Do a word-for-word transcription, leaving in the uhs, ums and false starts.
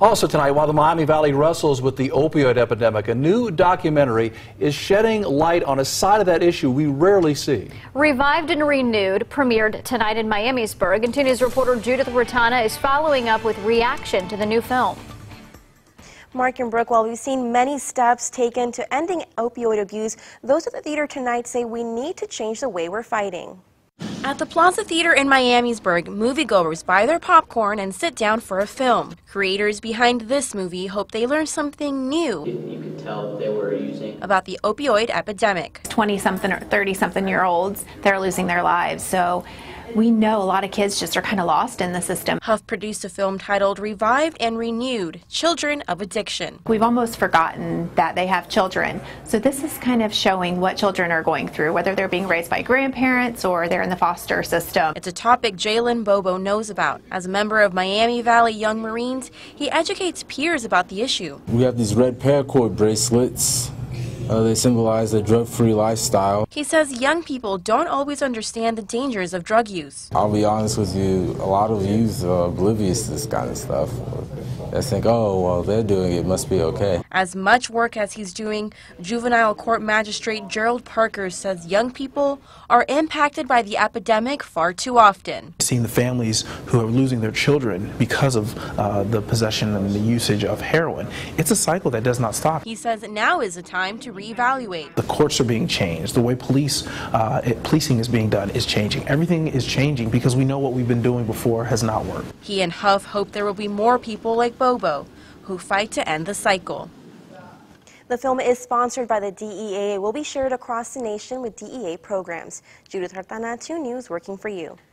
Also tonight, while the Miami Valley wrestles with the opioid epidemic, a new documentary is shedding light on a side of that issue we rarely see. Revived and Renewed premiered tonight in Miamisburg, and two News reporter Judith Rotana is following up with reaction to the new film. Mark and Brooke, while we've seen many steps taken to ending opioid abuse, those at the theater tonight say we need to change the way we're fighting. At the Plaza Theater in Miamisburg, moviegoers buy their popcorn and sit down for a film. Creators behind this movie hope they learn something new You could tell they were using about the opioid epidemic. twenty-something or thirty-something year olds, they're losing their lives. So we know a lot of kids just are kind of lost in the system. Huff produced a film titled Revived and Renewed, Children of Addiction. We've almost forgotten that they have children. So this is kind of showing what children are going through, whether they're being raised by grandparents or they're in the foster system. It's a topic Jalen Bobo knows about. As a member of Miami Valley Young Marines, he educates peers about the issue. We have these red paracord bracelets. Uh, they symbolize a drug-free lifestyle. He says young people don't always understand the dangers of drug use. I'll be honest with you, a lot of youth are oblivious to this kind of stuff. They think, oh, well, they're doing it, it must be okay. As much work as he's doing, juvenile court magistrate Gerald Parker says young people are impacted by the epidemic far too often. Seeing the families who are losing their children because of uh, the possession and the usage of heroin, it's a cycle that does not stop. He says now is the time to reevaluate. The courts are being changed. The way police uh, it, policing is being done is changing. Everything is changing because we know what we've been doing before has not worked. He and Huff hope there will be more people like Bobo who fight to end the cycle. The film is sponsored by the D E A. It will be shared across the nation with D E A programs. Judith Rotana, two News, working for you.